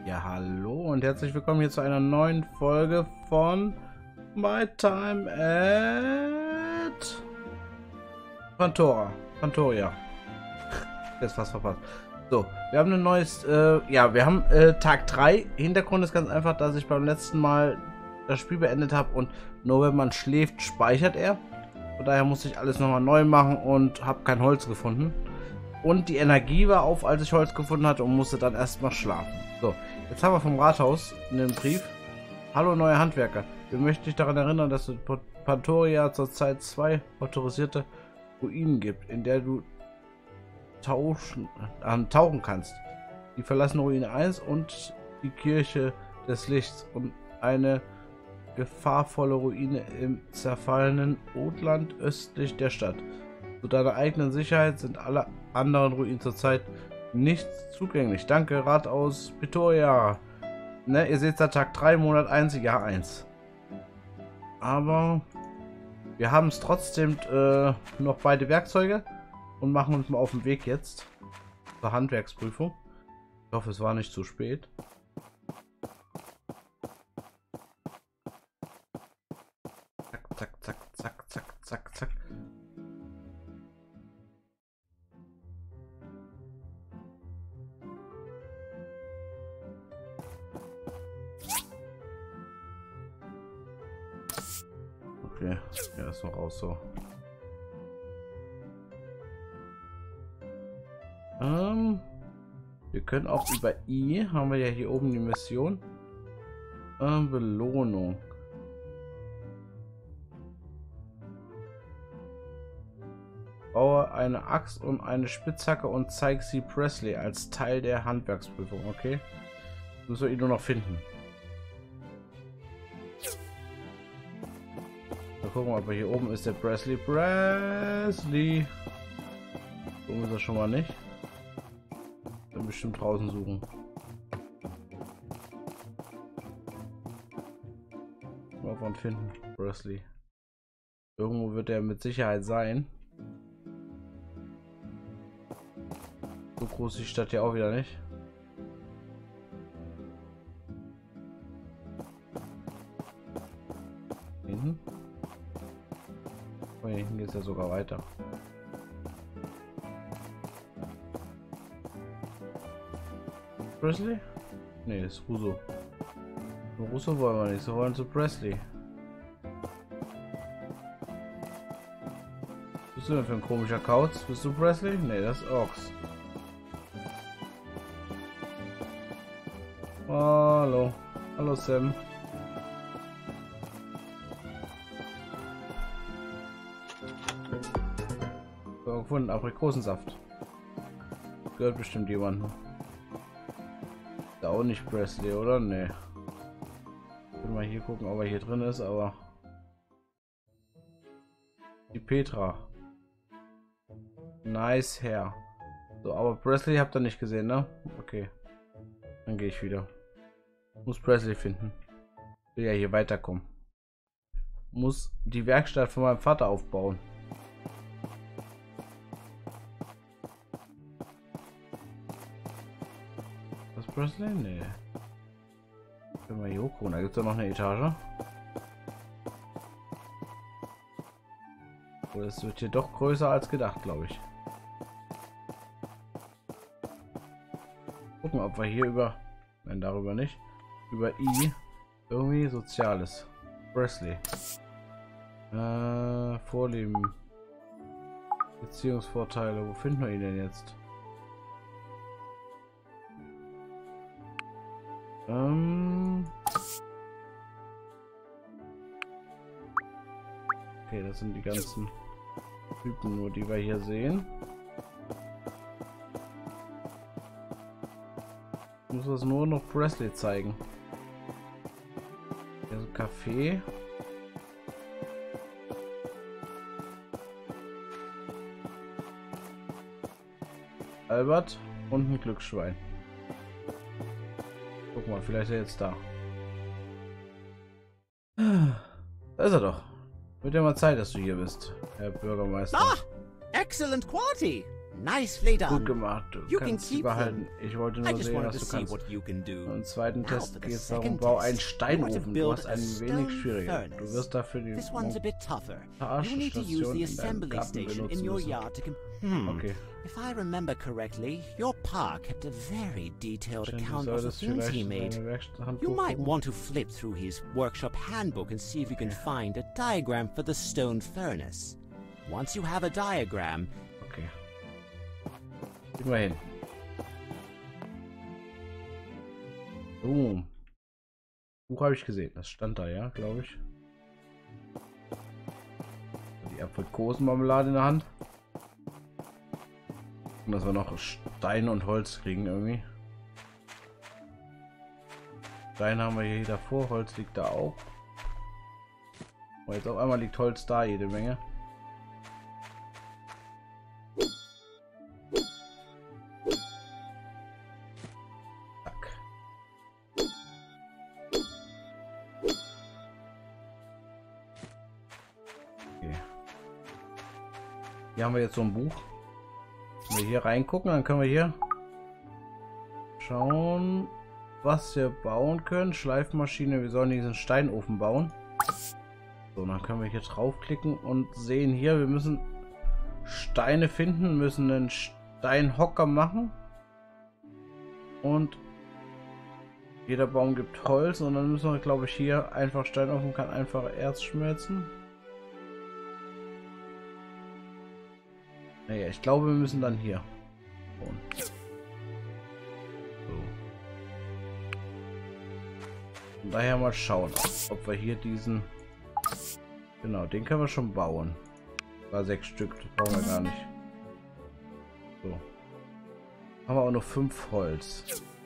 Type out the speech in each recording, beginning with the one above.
Ja, hallo und herzlich willkommen hier zu einer neuen Folge von My Time at Pantoria. Jetzt fast verpasst. So, wir haben ein neues, wir haben Tag 3. Hintergrund ist ganz einfach, dass ich beim letzten Mal das Spiel beendet habe und nur wenn man schläft, speichert er. Von daher musste ich alles nochmal neu machen und habe kein Holz gefunden. Und die Energie war auf, als ich Holz gefunden hatte und musste dann erstmal schlafen. So, jetzt haben wir vom Rathaus einen Brief. Hallo neue Handwerker. Wir möchten dich daran erinnern, dass es in Pantoria zurzeit 2 autorisierte Ruinen gibt, in der du tauchen kannst. Die verlassene Ruine 1 und die Kirche des Lichts und eine gefahrvolle Ruine im zerfallenen Otland östlich der Stadt. Zu deiner eigenen Sicherheit sind alle anderen Ruinen zurzeit nicht zugänglich. Danke, Rat aus Pantoria. Ne, ihr seht da Tag 3, Monat 1, Jahr 1. Aber wir haben es trotzdem noch beide Werkzeuge und machen uns mal auf den Weg jetzt zur Handwerksprüfung. Ich hoffe, es war nicht zu spät. Zack, zack, zack, zack, zack, zack. Okay, ja, ist noch raus so. Wir können auch über I, haben wir ja hier oben die Mission. Belohnung. Baue eine Axt und eine Spitzhacke und zeig sie Presley als Teil der Handwerksprüfung, okay? Müssen wir ihn nur noch finden. Mal gucken, ob er hier oben ist, der Presley. Presley! So ist er schon mal nicht. Dann bestimmt draußen suchen. Mal von finden. Presley. Irgendwo wird er mit Sicherheit sein. So groß ist die Stadt ja auch wieder nicht. Hinten. Oh, hier hinten geht es ja sogar weiter. Presley? Ne, das ist Russo. Russo wollen wir nicht, so wollen zu Presley. Was bist du denn für ein komischer Kauz? Bist du Presley? Ne, das ist Ochs. Hallo. Hallo Sam. So, gefunden, Aprikosensaft. Gehört bestimmt jemandem. Ist auch nicht Presley, oder? Ne. Können wir hier gucken, ob er hier drin ist, aber die Petra. Nice Hair. So, aber Presley habt ihr nicht gesehen, ne? Okay. Dann gehe ich wieder. Muss Presley finden. Will ja hier weiterkommen. Muss die Werkstatt von meinem Vater aufbauen. Was Presley? Nee. Können wir hier hochgucken. Da gibt es ja noch eine Etage. Oder es wird hier doch größer als gedacht, glaube ich. Gucken, ob wir hier über... Nein, darüber nicht. Über I irgendwie Soziales. Presley. Vorlieben. Beziehungsvorteile. Wo finden wir ihn denn jetzt? Okay, das sind die ganzen Typen, nur die wir hier sehen. Ich muss das nur noch Presley zeigen. Hier ist ein Café. Albert und ein Glücksschwein. Guck mal, vielleicht ist er jetzt da. Da ist er doch. Wird ja mal Zeit, dass du hier bist, Herr Bürgermeister. Ah, excellent quality. nicely Gut done. gemacht. Du You can kannst sie keep behalten. them. Ich wollte I nur just sehen, wanted was to du see kannst. what you can do. Im zweiten Now Test for the geht es darum, second bau einen test. You are to Steinofen. Du build hast a ein wenig stone schwieriger. Du furnace. wirst dafür die This one's a bit tougher. You need to use Montagestation the in deinem assembly Garten station in benutzen your müssen. yard to Okay. If I remember correctly, your pa kept a very detailed Schön, du account of the solltest things he vielleicht made. deine Werkstatthandbuch You might gucken. want to flip through his workshop handbook and see if you can find a diagram for the stone furnace. Once you have a diagram, Okay. Gehen wir hin. Buch habe ich gesehen. Das stand da, ja, glaube ich. Die Aprikosenmarmelade in der Hand. Und dass wir noch Stein und Holz kriegen irgendwie. Stein haben wir hier davor, Holz liegt da auch. Aber jetzt auf einmal liegt Holz da, jede Menge. Zack. Okay. Hier haben wir jetzt so ein Buch. Wenn wir hier reingucken, dann können wir hier schauen, was wir bauen können. Schleifmaschine, wir sollen diesen Steinofen bauen. So, dann können wir hier draufklicken und sehen hier, wir müssen Steine finden, müssen einen Steinhocker machen. Und jeder Baum gibt Holz und dann müssen wir, glaube ich, hier einfach Steinofen kann einfach Erz schmelzen. Naja, ich glaube, wir müssen dann hier. So. Von daher mal schauen, ob wir hier diesen... Genau, den können wir schon bauen. War 6 Stück, das brauchen wir gar nicht. So. Haben wir auch nur 5 Holz.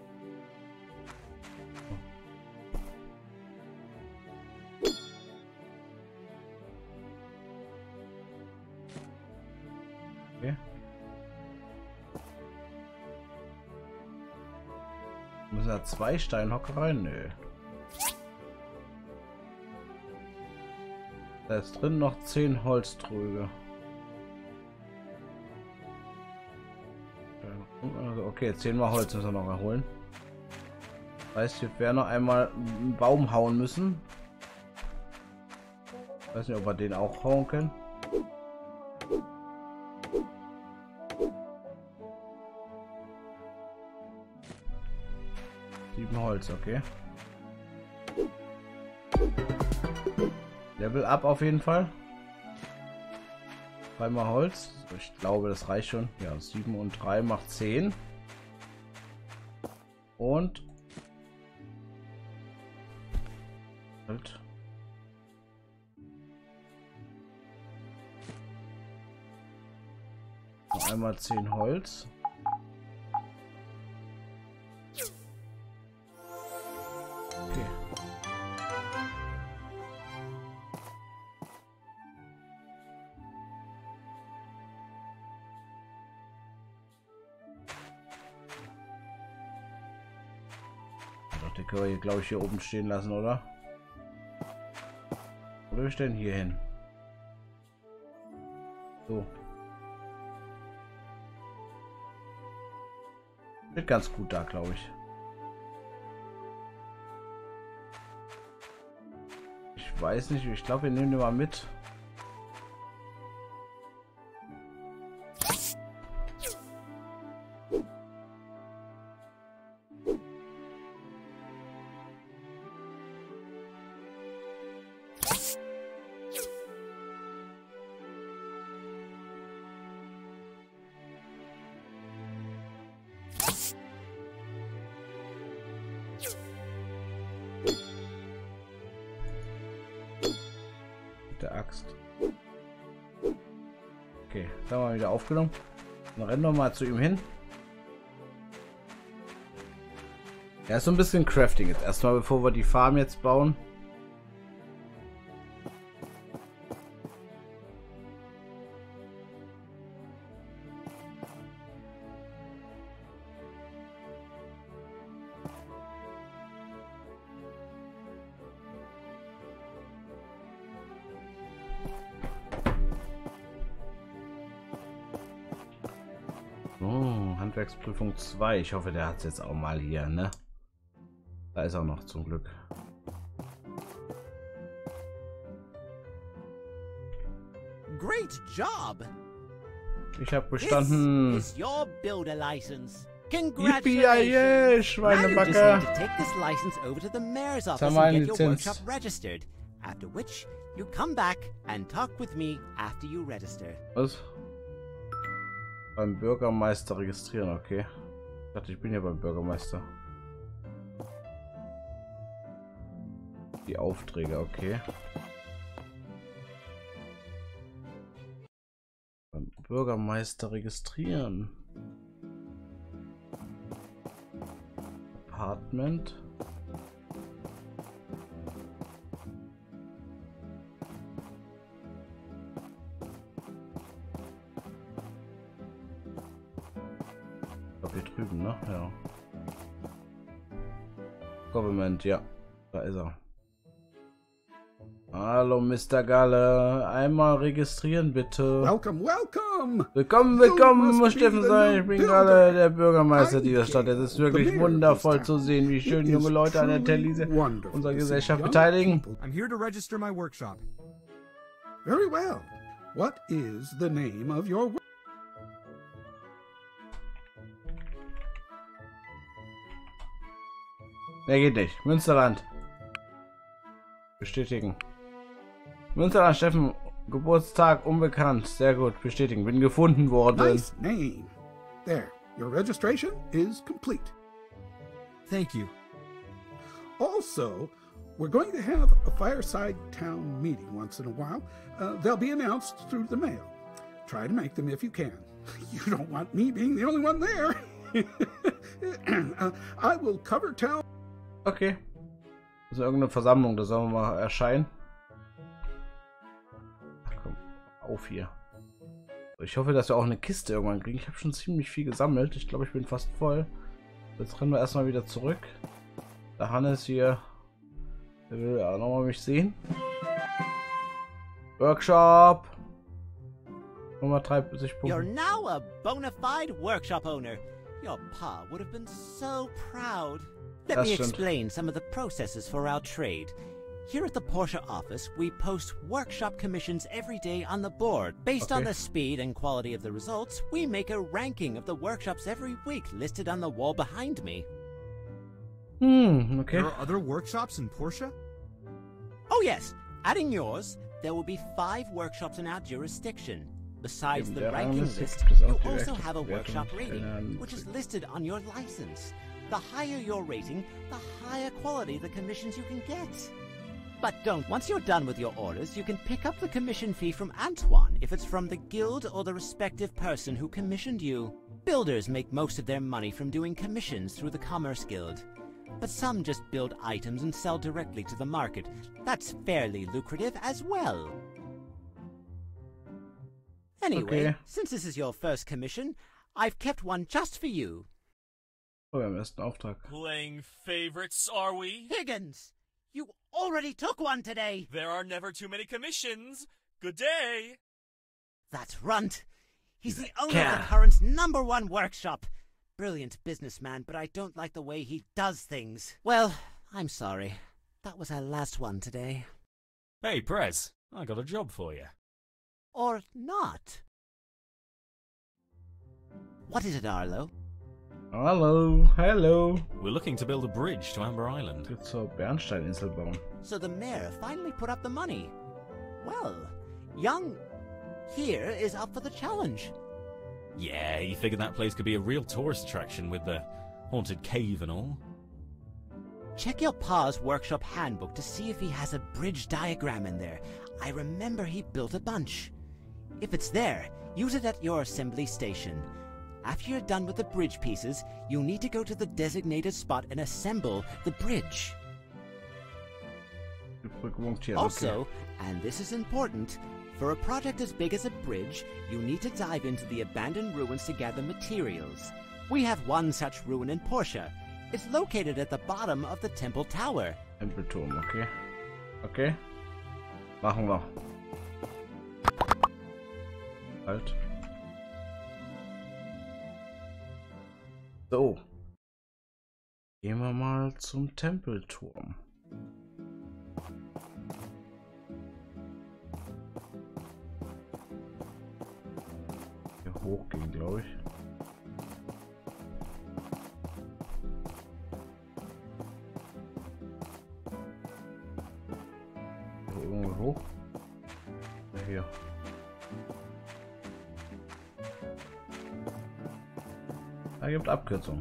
Okay. Müssen da 2 Steinhocker rein? Nö. Da ist drin noch 10 Holztröge. Also okay, 10 mal Holz müssen wir noch erholen. Das heißt, wir werden noch einmal einen Baum hauen müssen. Ich weiß nicht, ob wir den auch hauen können. Holz, okay. Level up auf jeden Fall. 3 mal Holz. Ich glaube, das reicht schon. Ja, 7 und 3 macht 10. Und halt. Noch einmal 10 Holz. Okay. Doch, den können wir hier, glaube ich, hier oben stehen lassen, oder? Oder wir stellen hier hin. So. Wird ganz gut da, glaube ich. Ich weiß nicht, ich glaube, wir nehmen den mal mit. Der Axt. Okay, das haben wir wieder aufgenommen. Dann rennen wir mal zu ihm hin. Ja, ist so ein bisschen Crafting jetzt. Erstmal, bevor wir die Farm jetzt bauen. Handwerksprüfung 2. Ich hoffe, der hat es jetzt auch mal hier, ne? Da ist er noch zum Glück. Great job! Ich habe bestanden. This is your builder license. Yippie, Schweinebacke. Now you just need to take this license over to the mayor's office and get your workshop registered. After which, you come back and talk with me after you register. Was? Beim Bürgermeister registrieren, okay. Ich dachte, ich bin ja beim Bürgermeister. Die Aufträge, okay. Beim Bürgermeister registrieren. Apartment. Ich glaube hier drüben, ne? Ja. Government, ja. Da ist er. Hallo, Mr. Galle. Einmal registrieren, bitte. Welcome, welcome. Willkommen, willkommen, muss Steffen sein. Ich bin Galle, der Bürgermeister dieser Stadt. Es ist wirklich wundervoll zu sehen, wie schön junge Leute an der Telise unserer Gesellschaft beteiligen. I'm here to register my workshop. Very well. What is the name of your workshop? Nee, geht nicht. Münsterland. Bestätigen. Münsterland, Steffen. Geburtstag unbekannt. Sehr gut. Bestätigen. Bin gefunden worden. Nice name. There. Your registration is complete. Thank you. Also, we're going to have a fireside town meeting once in a while. They'll be announced through the mail. Try to make them if you can. You don't want me being the only one there. I will cover town. Okay. Das ist irgendeine Versammlung, da sollen wir mal erscheinen. Ach, komm, auf hier. Ich hoffe, dass wir auch eine Kiste irgendwann kriegen. Ich habe schon ziemlich viel gesammelt. Ich glaube, ich bin fast voll. Jetzt rennen wir erstmal wieder zurück. Der Hannes hier. Der will ja nochmal mich sehen. Workshop. Nummer 30 Punkte. You're now a bona fide workshop owner. Your pa would have been so proud. Let me explain some of the processes for our trade. Here at the Porsche office, we post workshop commissions every day on the board. Based on the speed and quality of the results, we make a ranking of the workshops every week listed on the wall behind me. Okay. There are other workshops in Porsche? Oh yes, adding yours, there will be 5 workshops in our jurisdiction. Besides the ranking list, you also have a workshop rating, which is listed on your license. The higher your rating, the higher quality the commissions you can get. But once you're done with your orders, you can pick up the commission fee from Antoine if it's from the guild or the respective person who commissioned you. Builders make most of their money from doing commissions through the Commerce Guild. But some just build items and sell directly to the market. That's fairly lucrative as well. Anyway, since this is your first commission, I've kept one just for you. Oh, wir haben erst einen Auftrag. Playing favorites, are we? Higgins, you already took one today. There are never too many commissions. Good day. That's Runt. He's the owner of the current's #1 workshop. Brilliant businessman, but I don't like the way he does things. Well, I'm sorry. That was our last one today. Hey, Prez, I got a job for you. Or not. What is it, Arlo? Hallo, hello. We're looking to build a bridge to Amber Island. Jetzt zur Bernsteininsel bauen. So the mayor finally put up the money. Well, Young here is up for the challenge. Yeah, he figured that place could be a real tourist attraction with the haunted cave and all. Check your pa's workshop handbook to see if he has a bridge diagram in there. I remember he built a bunch. If it's there, use it at your assembly station. After you're done with the bridge pieces, you'll need to go to the designated spot and assemble the bridge. Also, and this is important, for a project as big as a bridge, you need to dive into the abandoned ruins to gather materials. We have one such ruin in Porsche. It's located at the bottom of the Temple Tower. Tempelturm, okay. Okay. Machen wir. Halt. So. Gehen wir mal zum Tempelturm. Hier hochgehen, glaube ich. Hier irgendwo hoch. Hier. Da gibt Abkürzung.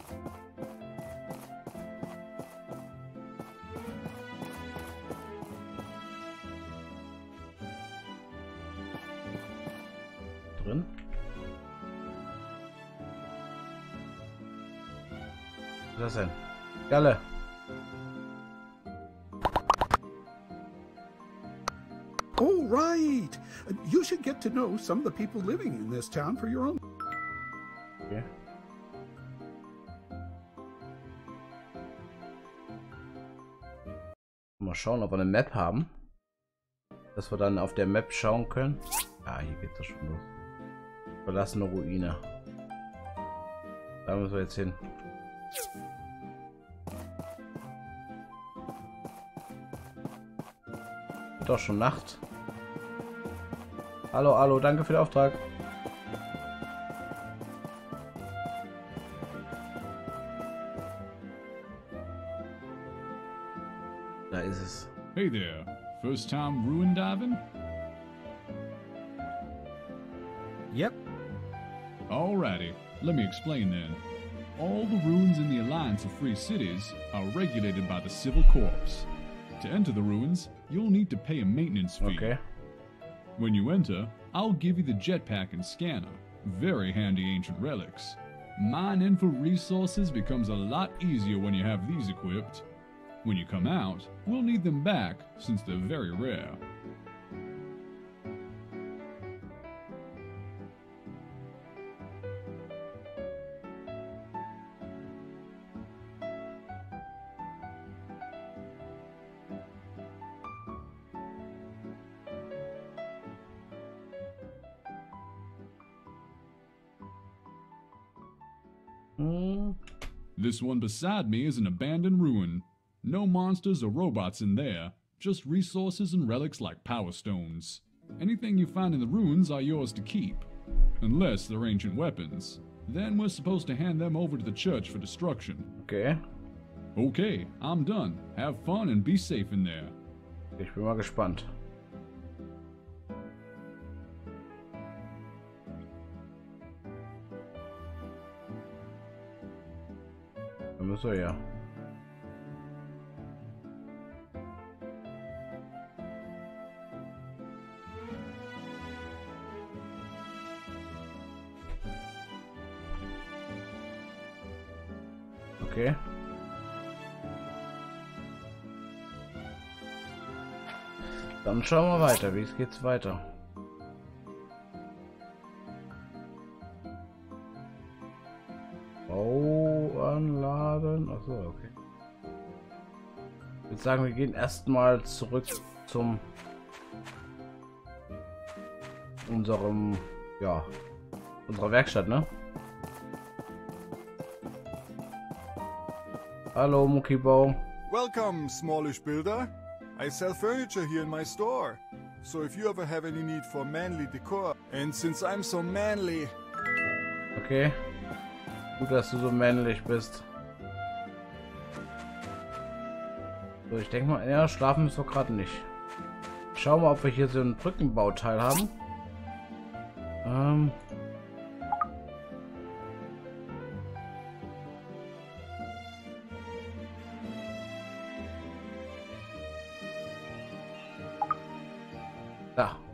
Drin. Was ist das denn? Galle. Oh, right. You should get to know some of the people living in this town for your own. Okay. Mal schauen, ob wir eine Map haben. Dass wir dann auf der Map schauen können. Ah, hier geht das schon los. Verlassene Ruine. Da müssen wir jetzt hin. Wird doch schon Nacht. Hallo, hallo, danke für den Auftrag. Da ist es. Hey there. First time ruin diving? Yep. Alrighty. Let me explain then. All the ruins in the Alliance of Free Cities are regulated by the Civil Corps. To enter the ruins, you'll need to pay a maintenance fee. Okay. When you enter, I'll give you the jetpack and scanner. Very handy ancient relics. Mining for resources becomes a lot easier when you have these equipped. When you come out, we'll need them back since they're very rare. This one beside me is an abandoned ruin. No monsters or robots in there, just resources and relics like power stones. Anything you find in the ruins are yours to keep. Unless they're ancient weapons. Then we're supposed to hand them over to the church for destruction. Okay. Okay, I'm done. Have fun and be safe in there. Ich bin mal gespannt. Da müssen wir ja. Okay. Dann schauen wir weiter. Wie geht's weiter? Bauanlagen. Achso, okay. Ich würde sagen, wir gehen erstmal zurück zum unserer Werkstatt, ne? Hallo, Muckibau. Welcome, smallish builder. I sell furniture here in my store. So if you ever have any need for manly decor, and since I'm so manly... Okay. Gut, dass du so männlich bist. So, ich denke mal, ja, schlafen müssen wir gerade nicht. Schauen wir, ob wir hier so ein Brückenbauteil haben. Da.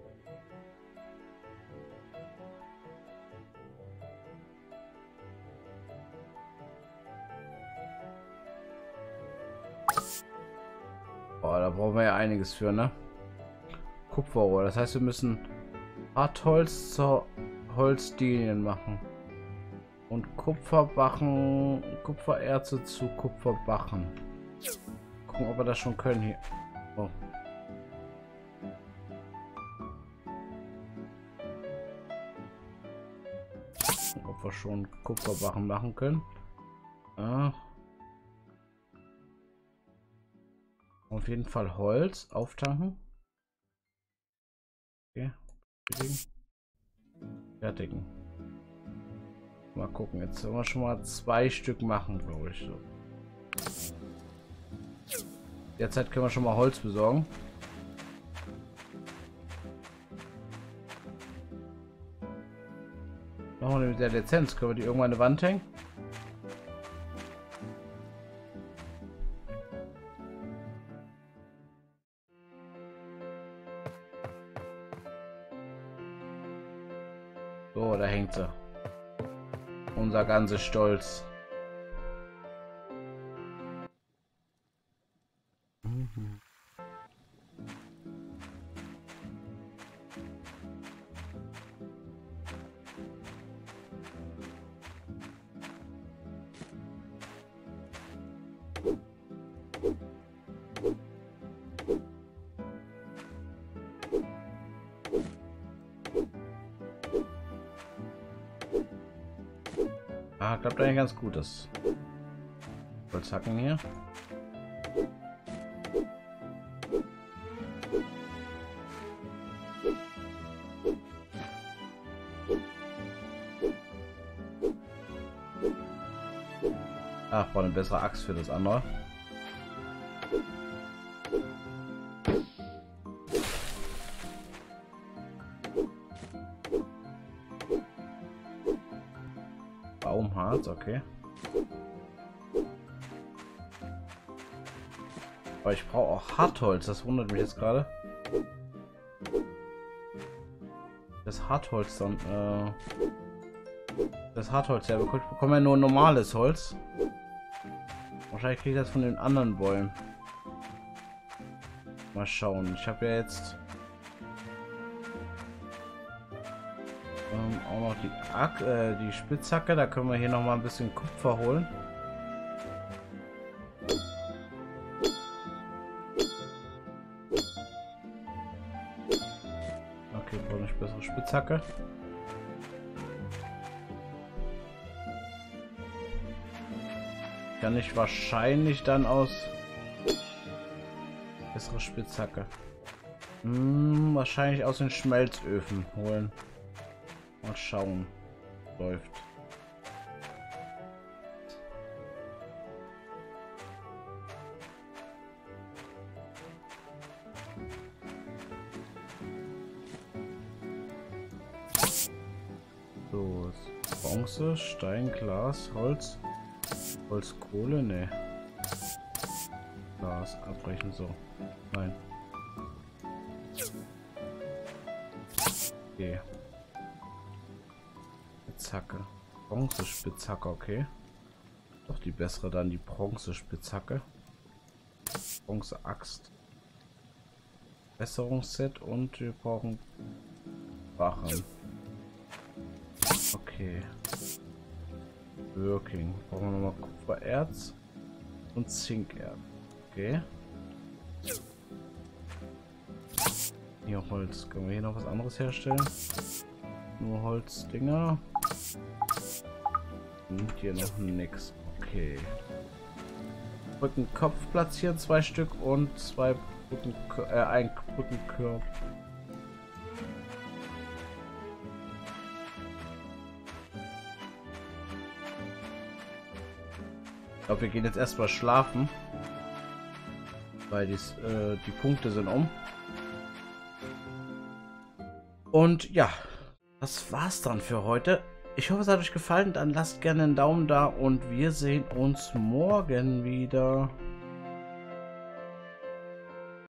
Boah, da brauchen wir ja einiges für, ne? Kupferrohr. Das heißt, wir müssen Hartholz zur Holzlinien machen. Und Kupferbachen, Kupfererze zu Kupferbachen. Gucken, ob wir das schon können hier. Oh. Ob wir auch schon Kupferbarren machen können. Ja. Auf jeden Fall Holz auftanken. Okay. Fertigen. Mal gucken. Jetzt sollen wir schon mal 2 Stück machen, glaube ich. So. Derzeit können wir schon mal Holz besorgen. Machen wir mit der Lizenz. Können wir die irgendwann an die Wand hängen? So, da hängt sie. Unser ganzer Stolz. Ah, klappt eigentlich ganz gut, das Holzhacken hier. Ach, brauche eine bessere Axt für das andere. Baumharz, okay. Aber ich brauche auch Hartholz, das wundert mich jetzt gerade. Das Hartholz dann, das Hartholz ja, ich bekomme ja nur normales Holz. Wahrscheinlich kriege ich das von den anderen Bäumen. Mal schauen, ich habe ja jetzt auch noch die Spitzhacke, da können wir hier noch mal ein bisschen Kupfer holen. Okay, brauche eine bessere Spitzhacke. Kann ich wahrscheinlich dann aus bessere Spitzhacke. Wahrscheinlich aus den Schmelzöfen holen. Mal schauen. Läuft. So, Bronze, Stein, Glas, Holz. Holz, Kohle, ne. Glas, abbrechen, so. Nein. Okay. Spitzhacke. Bronze-Spitzhacke, okay. Doch die bessere dann die Bronze-Spitzhacke. Bronze-Axt. Besserungsset und wir brauchen Wachen. Okay. Working. Brauchen wir nochmal Kupfererz und Zinkerz. Okay. Hier Holz. Können wir hier noch was anderes herstellen? Nur Holzdinger. Und hier noch nix. Okay. Brückenkopf platzieren, 2 Stück und 2 ein Brückenkopf. Ich glaube, wir gehen jetzt erstmal schlafen. Weil die Punkte sind um. Und ja, das war's dann für heute. Ich hoffe, es hat euch gefallen. Dann lasst gerne einen Daumen da und wir sehen uns morgen wieder.